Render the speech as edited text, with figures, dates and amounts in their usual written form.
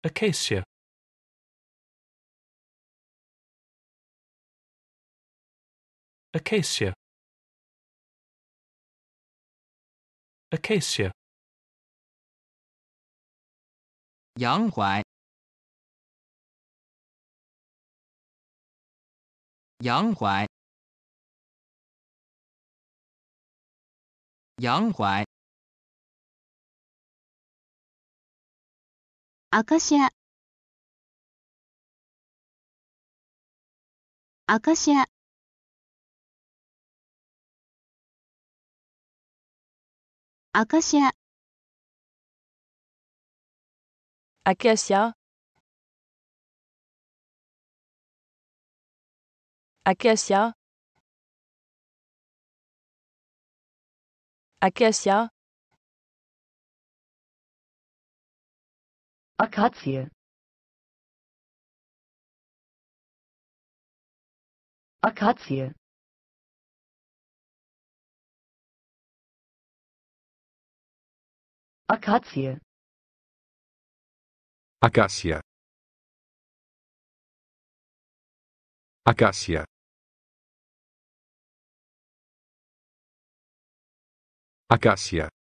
Acacia. Acacia. Acacia. 洋槐，洋槐，洋槐， Acacia. Acacia. Acacia. Acacia. Acacia. Acacia. Acacia. Acacia. Acacia. Acacia. Acacia. Acacia.